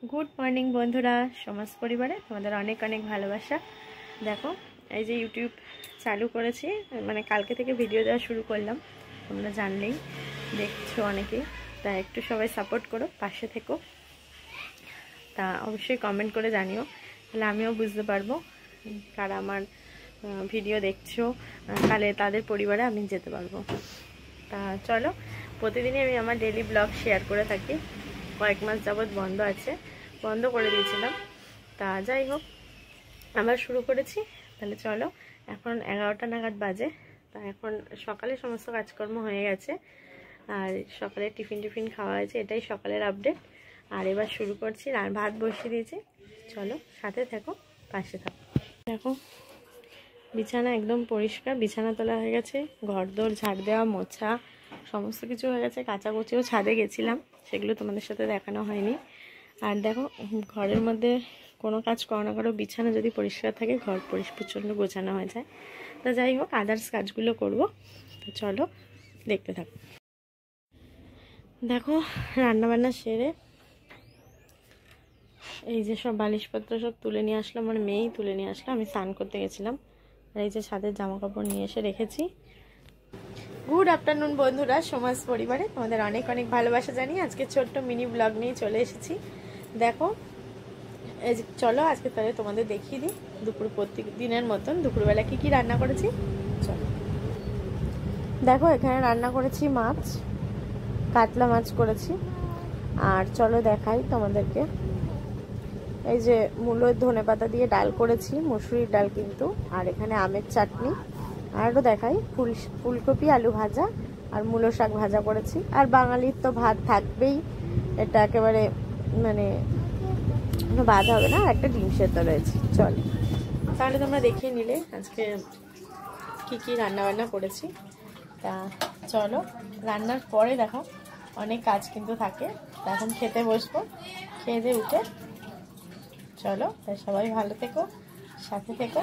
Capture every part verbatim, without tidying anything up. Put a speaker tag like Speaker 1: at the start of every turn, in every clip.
Speaker 1: Good morning बंधुरा समाज परिवारे तुम्हारे अनेक अनेक भालोबासा। देखो এই যে ইউটিউব চালু করেছি, মানে কালকে থেকে ভিডিও দেওয়া শুরু করলাম, তোমরা জানলেই দেখছো অনেকেই। তা একটু সবাই সাপোর্ট করো, পাশে থেকো। তা অবশ্যই কমেন্ট করে জানিও, তাহলে আমিও বুঝতে পারবো কারা আমার ভিডিও দেখছো, তাহলে তাদের পরিবারে আমি যেতে পারবো। তা চলো, প্রতিদিনই আমি আমার ডেইলি ব্লগ শেয়ার করে থাকি। কয়েক মাস যাবত বন্ধ আছে, বন্ধ করে দিয়েছিলাম। তা যাই হোক, আবার শুরু করেছি। তাহলে চলো, এখন এগারোটা নাগাদ বাজে। তা এখন সকালে সমস্ত কাজকর্ম হয়ে গেছে, আর সকালে টিফিন টিফিন খাওয়া হয়েছে, এটাই সকালের আপডেট। আর এবার শুরু করছি, আর ভাত বসিয়ে দিয়েছি। চলো সাথে থাকো, পাশে থাকো। দেখো বিছানা একদম পরিষ্কার, বিছানা তোলা হয়ে গেছে, ঘর দোর ঝাড় দেওয়া মোছা সমস্ত কিছু হয়ে গেছে। কাচাকুচিও ছাদে গেছিলাম, সেগুলো তোমাদের সাথে দেখানো হয়নি। আর দেখো, ঘরের মধ্যে কোনো কাজ করো না করো, বিছানা যদি পরিষ্কার থাকে ঘর প্রচণ্ড গোছানো হয়ে যায়। তা যাই হোক, আদার্স কাজগুলো করব। তো চলো দেখতে থাকো। দেখো রান্নাবান্না সেরে এই যে সব বালিশপত্র সব তুলে নিয়ে আসলাম, মানে মেয়েই তুলে নিয়ে আসলাম, আমি স্নান করতে গেছিলাম। আর এই যে ছাদের জামা কাপড় নিয়ে এসে রেখেছি। গুড আফটারনুন বন্ধুরা, সমাজ পরিবারে তোমাদের অনেক অনেক ভালোবাসা জানিয়ে আজকে ছোট্ট মিনি ব্লগ নিয়ে চলে এসেছি। দেখো এই যে চলো আজকে তাহলে তোমাদের দেখিয়ে দিই দুপুর প্রত্যেক দিনের মতন দুপুরবেলা কি কি রান্না করেছি। চলো দেখো, এখানে রান্না করেছি মাছ, কাতলা মাছ করেছি। আর চলো দেখাই তোমাদেরকে, এই যে মূলোর ধনে পাতা দিয়ে ডাল করেছি, মুসুরির ডাল কিন্তু। আর এখানে আমের চাটনি, আরও দেখাই ফুল ফুলকপি আলু ভাজা আর মূলো শাক ভাজা করেছি। আর বাঙালির তো ভাত থাকবেই, এটা একেবারে মানে বাদ হবে না। একটা ডিম সেদ্ধ রয়েছে। চলো তাহলে তোমরা দেখিয়ে নিলে আজকে কি কি রান্না বান্না করেছি। তা চলো, রান্নার পরে দেখো অনেক কাজ কিন্তু থাকে। এখন খেতে বসবো, খেয়ে দিয়ে উঠে চলো। তাই সবাই ভালো থেকো, সাথে থেকো।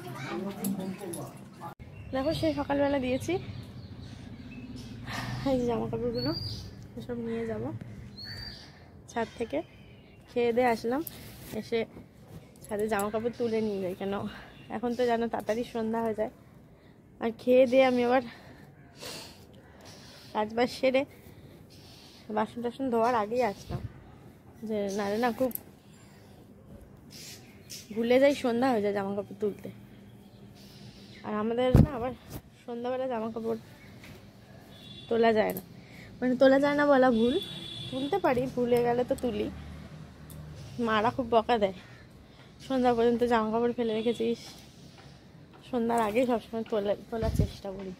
Speaker 1: দেখো সেই সকালবেলা দিয়েছি এই যে জামা কাপড়গুলো এসব নিয়ে যাব ছাদ থেকে। খেয়ে দিয়ে আসলাম, এসে ছাদে জামা কাপড় তুলে নিয়ে যাই, কেন এখন তো জানো তাড়াতাড়ি সন্ধ্যা হয়ে যায়। আর খেয়ে দিয়ে আমি আবার কাজ বাজ সেরে বাসন টাসন ধোয়ার আগেই আসলাম, যে নারে না খুব ভুলে যাই, সন্ধ্যা হয়ে যায় জামা কাপড় তুলতে। আর আমাদের না আবার সন্ধ্যাবেলা জামা কাপড় তোলা যায় না, মানে তোলা যায় না বলা ভুল, তুলতে পারি, ভুলে গেলে তো তুলি। মারা খুব বকা দেয়, সন্ধ্যা পর্যন্ত জামা কাপড় ফেলে রেখেছিস। সন্ধ্যার আগেই সবসময় তোলা তোলার চেষ্টা করি।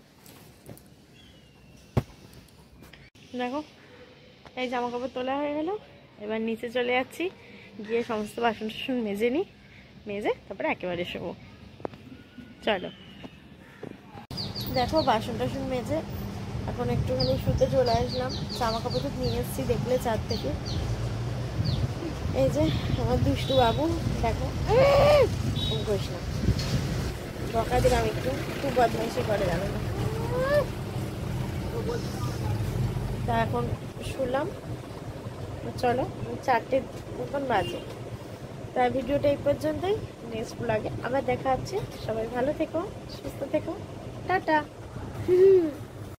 Speaker 1: দেখো এই জামা কাপড় তোলা হয়ে গেল, এবার নিচে চলে যাচ্ছি, গিয়ে সমস্ত বাসন টাসন মেজে নিই, মেজে তারপরে একেবারে শোবো। চলো দেখো বাসন টাসন মেজে এখন একটুখানি শুতে চলে আসলাম। জামা কাপড় তো নিয়ে এসেছি, দেখলে চার থেকে। এই যে আমার দুষ্টু বাবু, দেখো ঘোষ না, বকা দিলাম একটু, খুব বদমাইশি করে জানো না। তা এখন শুলাম, চলো চারটে মতন বাজে। তা ভিডিওটা এই পর্যন্তই, নেক্সট ব্লগে আবার দেখা হচ্ছে। সবাই ভালো থেকো, সুস্থ থেকো, টাটা।